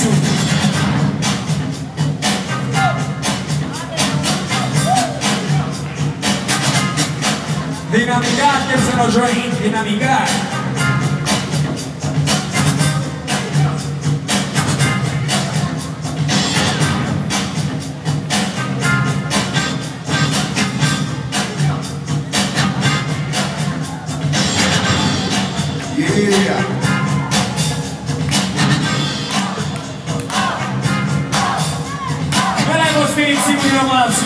σου. Δυναμικά και ζωή, δυναμικά. Yeah. Będę stwierdzić mi romans.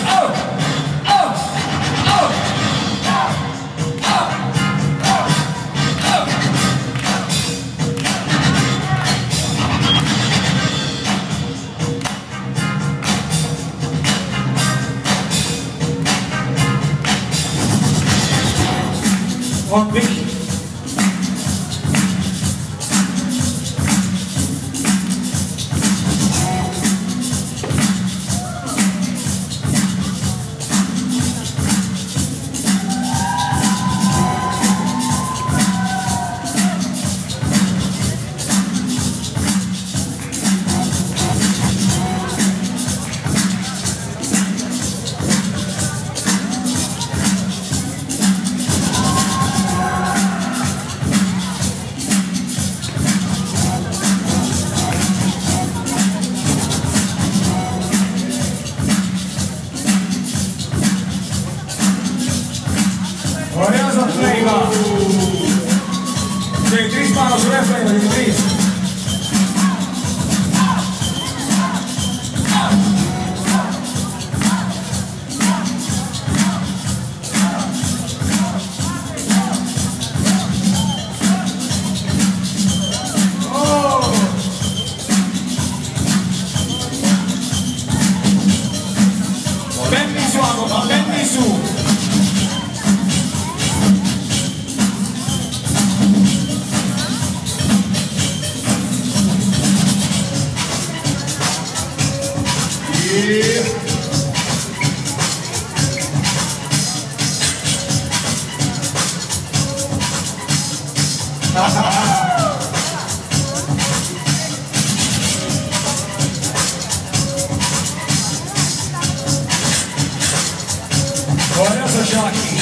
Wątplik. Ωραίος ο Φλέιβα. Και οι τρεις πάνω σου ρε Φλέιβα, και οι τρεις. Μπαίνει σου ακόμα, μπαίνει σου. Ωραίος ο Ζάκη.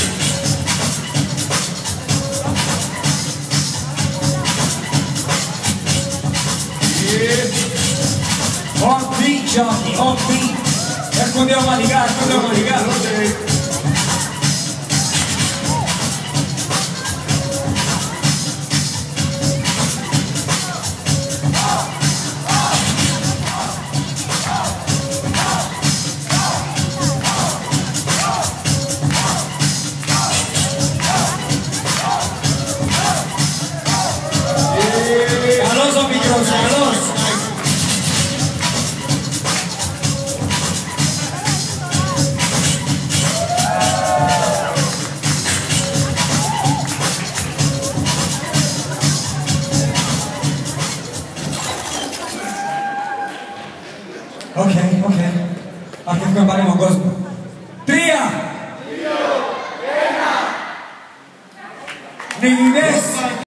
On beat, Jockey, on beat. Έρχονται ομαδικά, έρχονται ομαδικά. Καλώς ο μικρός, καλώς. Οκ. Αρχίζουμε να πάρουμε τον κόσμο. 3, 2, 1. Νικητές.